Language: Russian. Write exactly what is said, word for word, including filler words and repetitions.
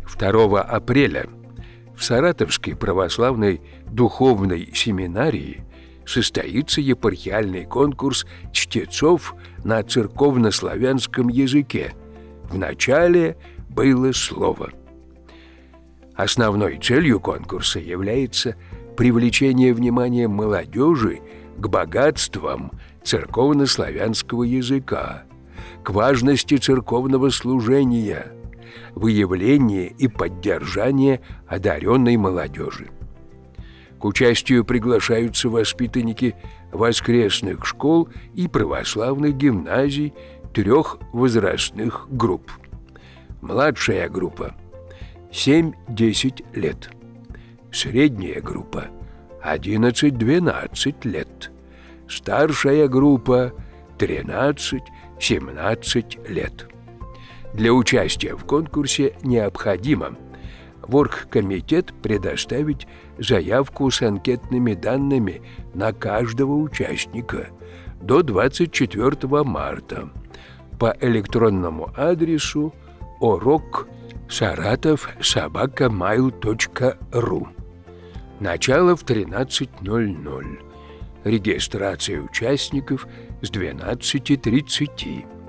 второго апреля в Саратовской православной духовной семинарии состоится епархиальный конкурс чтецов на церковнославянском языке. В начале было слово. Основной целью конкурса является привлечение внимания молодежи к богатствам церковнославянского языка, к важности церковного служения, выявление и поддержание одаренной молодежи. К участию приглашаются воспитанники воскресных школ и православных гимназий трех возрастных групп. Младшая группа – семь-десять лет. Средняя группа – одиннадцать-двенадцать лет. Старшая группа – тринадцать-семнадцать лет. Для участия в конкурсе необходимо в оргкомитет предоставить заявку с анкетными данными на каждого участника до двадцать четвёртого марта по электронному адресу орок саратов собака майл точка ру. Начало в тринадцать ноль-ноль. Регистрация участников с двенадцати тридцати.